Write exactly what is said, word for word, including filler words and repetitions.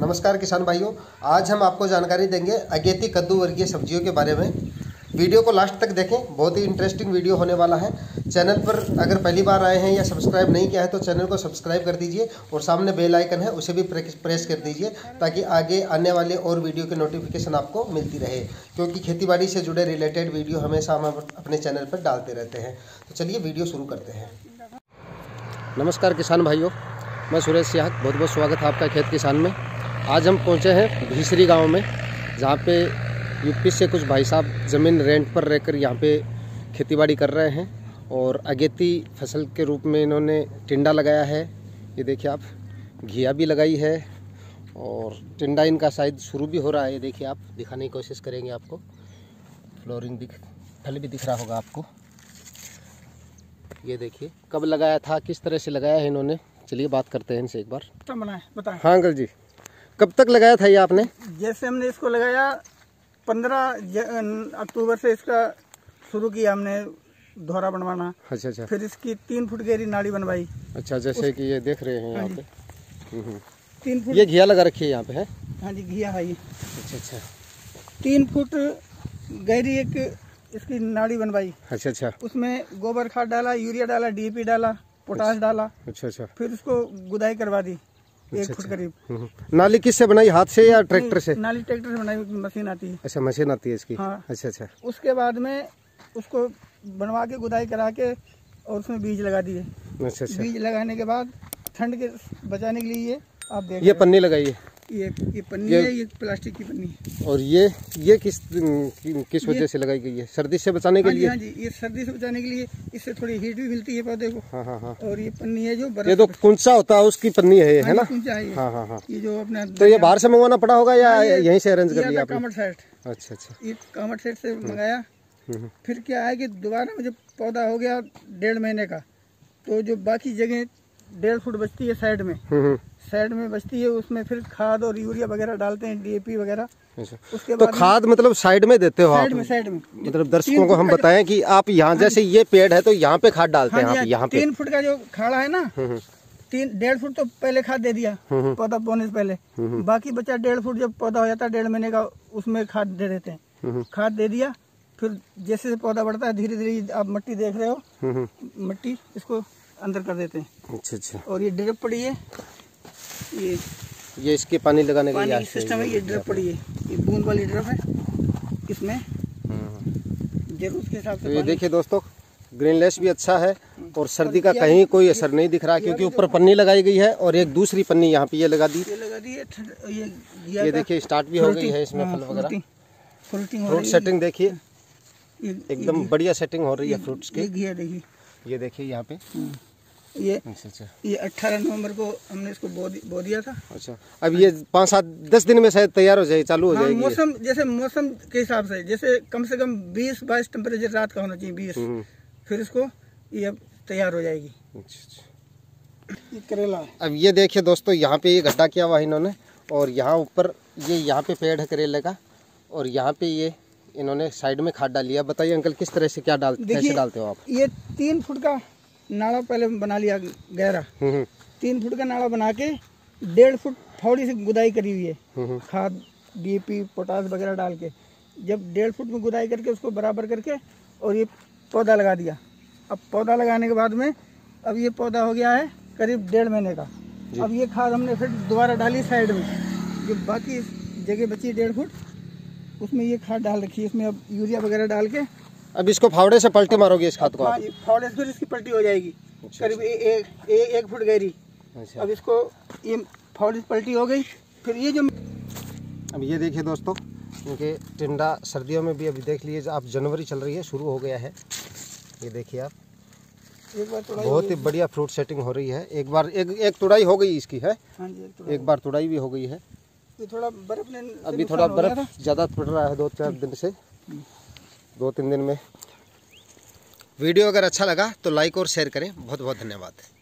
नमस्कार किसान भाइयों, आज हम आपको जानकारी देंगे अगेती कद्दू वर्गीय सब्जियों के बारे में। वीडियो को लास्ट तक देखें, बहुत ही इंटरेस्टिंग वीडियो होने वाला है। चैनल पर अगर पहली बार आए हैं या सब्सक्राइब नहीं किया है तो चैनल को सब्सक्राइब कर दीजिए और सामने बेल आइकन है उसे भी प्रेस कर दीजिए ताकि आगे आने वाले और वीडियो की नोटिफिकेशन आपको मिलती रहे, क्योंकि खेतीबाड़ी से जुड़े रिलेटेड वीडियो हमेशा हम अपने चैनल पर डालते रहते हैं। तो चलिए वीडियो शुरू करते हैं। नमस्कार किसान भाइयों, मैं सुरेश सियाह, बहुत बहुत स्वागत है आपका खेत किसान में। आज हम पहुंचे हैं भीसरी गांव में, जहां पे यूपी से कुछ भाई साहब ज़मीन रेंट पर रहकर यहां पे खेतीबाड़ी कर रहे हैं और अगेती फसल के रूप में इन्होंने टिंडा लगाया है। ये देखिए आप, घिया भी लगाई है और टिंडा इनका शायद शुरू भी हो रहा है। ये देखिए आप, दिखाने की कोशिश करेंगे आपको। फ्लोरिंग दिख फल भी दिख रहा होगा आपको। ये देखिए कब लगाया था, किस तरह से लगाया है इन्होंने, चलिए बात करते हैं इनसे एक बार। तो बनाए बताएं। हाँ अंकल जी, कब तक लगाया था ये आपने? जैसे हमने इसको लगाया पंद्रह अक्टूबर से इसका शुरू किया हमने दोहरा बनवाना। अच्छा अच्छा। फिर इसकी तीन फुट गहरी नाली बनवाई। अच्छा, जैसे कि ये देख रहे हैं यहाँ पे तीन फुट ये घिया लगा रखी है यहाँ पे, है? हाँ जी, घिया है ये। अच्छा अच्छा। तीन फुट गहरी एक इसकी नाली बनवाई। अच्छा अच्छा। उसमें गोबर खाद डाला, यूरिया डाला, डीएपी डाला, पोटाश डाला। अच्छा अच्छा। फिर उसको गुदाई करवा दी एक फुट करीब। नाली किससे बनाई, हाथ से या ट्रैक्टर से? नाली ट्रैक्टर से बनाई, मशीन आती है। अच्छा, मशीन आती है इसकी। हाँ। अच्छा अच्छा। उसके बाद में उसको बनवा के गुदाई करा के और उसमें बीज लगा दिए। अच्छा अच्छा। बीज लगाने के बाद ठंड के बचाने के लिए ये आप देख ये पन्नी लगाई है, ये ये पन्नी ये, है, ये प्लास्टिक की पन्नी है। और ये ये किस किस वजह से लगाई गई है? सर्दी से बचाने के हाँ जी, लिए? हाँ जी, ये सर्दी से बचाने के लिए, इससे थोड़ी हीट भी मिलती है पौधे को। हाँ हाँ हाँ। और ये पन्नी है जो बर्फ, ये तो कुंचा होता है उसकी पन्नी है, ये है ना? कुंचा है ये। हाँ हाँ हाँ। ये जो अपना तो ये बाहर से मंगवाना पड़ा होगा या यहीं से अरेंज कर लिया आपने? कामट सेट। अच्छा अच्छा। ये कामट सेट से मंगाया। फिर क्या है कि दोबारा में जब पौधा हो गया डेढ़ महीने का, तो जो बाकी जगह डेढ़ फुट बचती है साइड में, साइड में बचती है, उसमें फिर खाद और यूरिया वगैरह डालते हैं, डीएपी वगैरह। अच्छा। उसके तो बाद खाद मतलब साइड में देते हो आप? साइड में, साइड में। मतलब दर्शकों को हम बताएं कि आप यहाँ जैसे ये पेड़ है तो यहाँ पे खाद डालते हैं आप? यहाँ पे तीन फुट का जो खाड़ा है ना, तीन डेढ़ फुट तो पहले खाद दे दिया पौधा बोने से पहले। बाकी बचा डेढ़ फुट, जब पौधा हो जाता है डेढ़ महीने का, उसमें खाद दे देते हैं। खाद दे दिया, फिर जैसे जैसे पौधा बढ़ता है धीरे धीरे, आप मिट्टी देख रहे हो, मिट्टी इसको अंदर कर देते हैं। अच्छा अच्छा। और ये ड्रिप पड़ी है, ये ये इसके पानी लगाने का पानी सिस्टम है। ये ड्रिप पड़ी है, ये बूंद वाली ड्रिप है, इसमें जरूरत के हिसाब से। तो ये देखिए दोस्तों, ग्रीनलेस भी अच्छा है और सर्दी का कहीं कोई असर नहीं दिख रहा, क्योंकि ऊपर पन्नी लगाई गई है और एक दूसरी पन्नी यहाँ पे ये लगा दी। ये लगा दी है। ये ये देखिए स्टार्ट भी हो गई है इसमें फल वगैरह, फ्रूट सेटिंग देखिए एकदम बढ़िया सेटिंग हो रही है फ्रूट्स की। देखिए, ये देखिए यहाँ पे ये अच्छा अच्छा। ये अठारह नवंबर को हमने इसको बो, बो दिया था। अच्छा, अब ये पाँच सात दस दिन में शायद तैयार हो जाए, चालू हो हाँ, जाएगी। मौसम जैसे मौसम के हिसाब से, जैसे कम से कम बीस बाईस टेम्परेचर रात का होना चाहिए, बीस। फिर इसको ये अब तैयार हो जाएगी। अच्छा अच्छा। ये करेला है। अब ये देखिए दोस्तों, यहाँ पे ये गड्ढा किया हुआ है इन्होंने और यहाँ ऊपर ये यहाँ पे पेड़ है करेले का और यहाँ पे ये इन्होंने साइड में खाद डाली है। बताइए अंकल, किस तरह से क्या डाल कैसे डालते हो आप? ये तीन फुट का नाला पहले बना लिया गहरा। तीन फुट का नाला बना के डेढ़ फुट थोड़ी सी गुदाई करी हुई है, खाद डीएपी पोटाश वगैरह डाल के। जब डेढ़ फुट में गुदाई करके उसको बराबर करके और ये पौधा लगा दिया। अब पौधा लगाने के बाद में अब ये पौधा हो गया है करीब डेढ़ महीने का। अब ये खाद हमने फिर दोबारा डाली साइड में, जो बाकी जगह बची डेढ़ फुट, उसमें ये खाद डाल रखी है। इसमें अब यूरिया वगैरह डाल के अब इसको फावड़े से पलटी मारोगे इस खाद को? हाँ, फावड़े से फिर इसकी पलटी हो जाएगी। अच्छा, करीब एक एक एक फुट गहरी। अच्छा। अब इसको ये फावड़े से पलटी हो गई, फिर ये जो अब ये देखिए दोस्तों, क्योंकि टिंडा सर्दियों में भी अभी देख लीजिए आप, जनवरी चल रही है, शुरू हो गया है। ये देखिए आप, एक बार बहुत ही बढ़िया फ्रूट सेटिंग हो रही है। एक बार एक एक तुड़ाई हो गई इसकी, है? हाँ जी, एक, एक बार तुड़ाई भी हो गई है। ये थोड़ा बर्फ ने अभी थोड़ा बर्फ ज़्यादा पड़ रहा है दो चार दिन से, दो तीन दिन में। वीडियो अगर अच्छा लगा तो लाइक और शेयर करें। बहुत बहुत धन्यवाद।